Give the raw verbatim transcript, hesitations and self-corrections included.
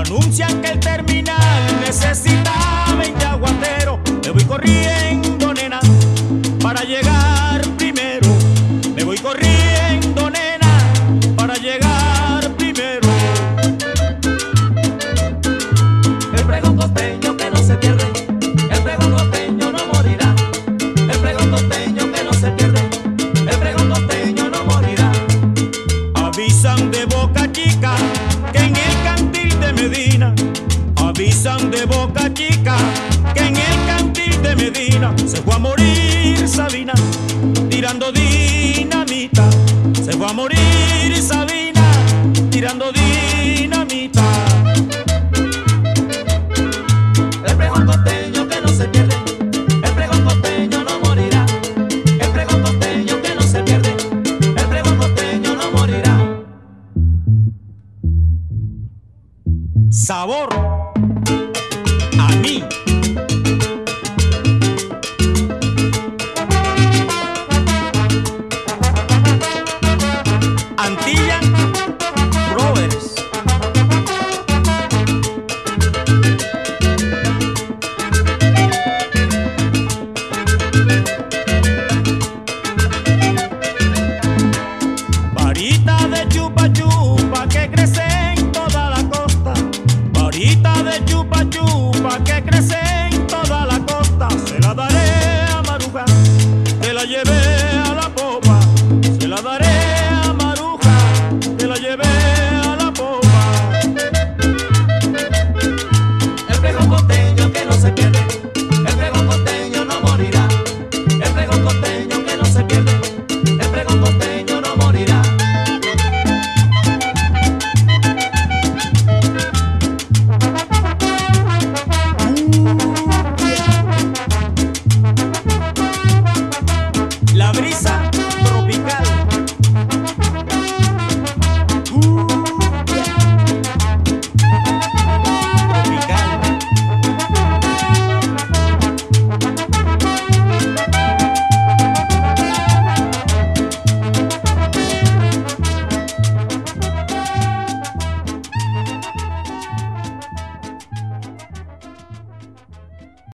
anuncian que el terminal necesita veinte aguateros. Me voy corriendo, nena, para llegar primero. Me voy corriendo, nena, para llegar primero. El pregón costeño que no se pierde, el pregón costeño no morirá. El pregón costeño que no se pierde, el pregón costeño no morirá. Avisan de Boca Chica que en el cantil de Medina, avisan de Boca Chica que en el cantil de Medina se fue a morir Sabina tirando dinamita. Se fue a morir Sabina tirando dinamita. El pregón costeño que no se pierde, el pregón costeño no morirá. El pregón costeño que no se pierde, el pregón costeño no morirá. Sabor a mí.